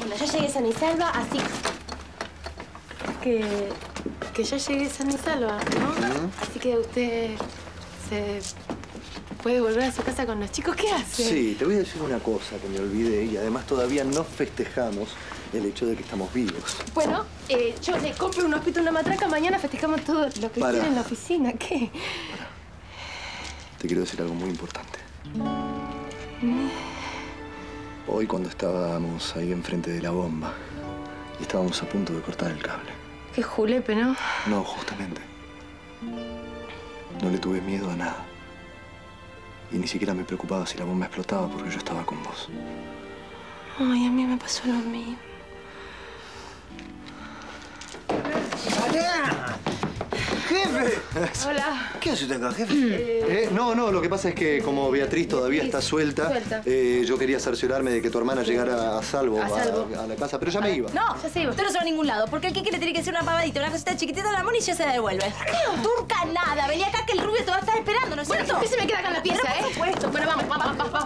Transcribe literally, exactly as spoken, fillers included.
Bueno, ya llegué sana y salva, así que... que ya llegué sana y salva, ¿no? Uh-huh. Así que usted se puede volver a su casa con los chicos. ¿Qué hace? Sí, te voy a decir una cosa que me olvidé y además todavía no festejamos el hecho de que estamos vivos. Bueno, eh, yo le compro un hospito, una matraca, mañana festejamos todo lo que hicieron en la oficina. ¿Qué? Para. Te quiero decir algo muy importante. ¿Mm? Hoy cuando estábamos ahí enfrente de la bomba y estábamos a punto de cortar el cable. Qué julepe, ¿no? No, justamente. No le tuve miedo a nada. Y ni siquiera me preocupaba si la bomba explotaba porque yo estaba con vos. Ay, a mí me pasó lo mismo. ¡Mariana! ¡Jefe! Hola. ¿Qué hace usted acá, jefe? Eh... Eh, no, no, lo que pasa es que como Beatriz todavía está suelta, suelta. Eh, yo quería cerciorarme de que tu hermana llegara a salvo a, salvo. a, a la casa, pero ya me iba. No, ya se iba. Usted no se va a ningún lado, porque el que quiere tiene que ser una pavadita, una cosita chiquitita de la mona y ya se la devuelve. ¿Qué? Turca nada, venía acá que el rubio te va a estar esperando, ¿no es cierto? Bueno, usted se me queda acá en la pieza, pero ¿eh? Por supuesto. Bueno, vamos, vamos, vamos, vamos.